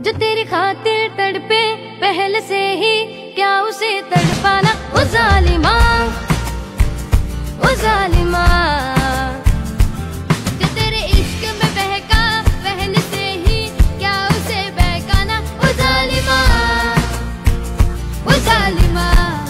जो तेरी खातिर तड़पे पहले से ही, क्या उसे तड़पाना? ओ जालिमा, ओ जालिमा, जो तेरे इश्क में बहका पहले से ही, क्या उसे बहकाना? ओ जालिमा, ओ जालिमा,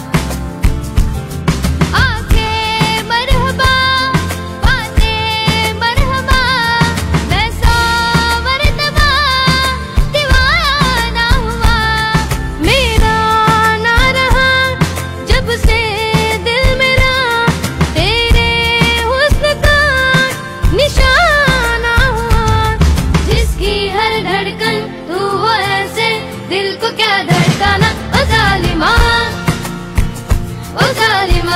आंखें मरहबा, बातें मरहबा, मैं सौ मरतबा दीवाना हुआ, मेरा ना रहा जब से दिल मेरा, तेरे हुस्न का निशाना हुआ, जिसकी हर धड़कन तू हो ऐसे, दिल को क्या धड़काना? ओ जालिमा, ओ जालिमा,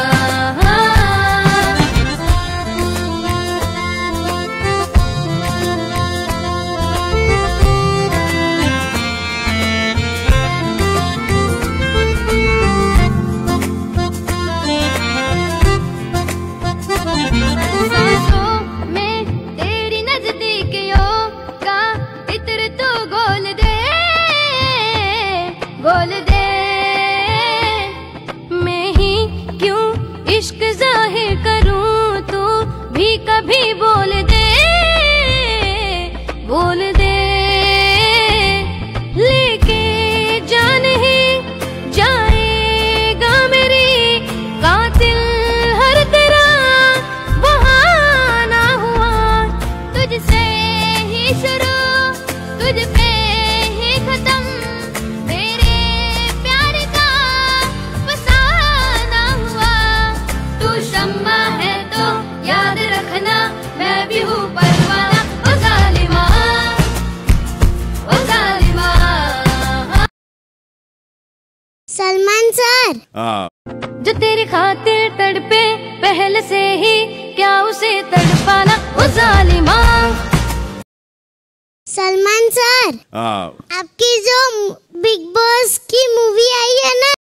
सांसों में तेरी नजदीकियों का इत्र तू गोल दे, गोल दे, मैं ही क्यों इश्क जाहिर करूं, तू भी कभी बोल दे, बोल दे, लेके जान ही जाएगा मेरी, कातिल हर तेरा बहाना हुआ, तुझसे ही शुरू तुझ पे ही खत्म, मेरे प्यार का फसाना हुआ, तू शम्मा है तो याद रखना, मैं भी हूँ परवाना। ओ जालिमा, ओ जालिमा। सलमान सर, जो तेरी खातिर तड़पे पहले से ही, क्या उसे तड़पाना? ओ जालिमा। सलमान सर, आपकी जो बिग बॉस की मूवी आई है ना,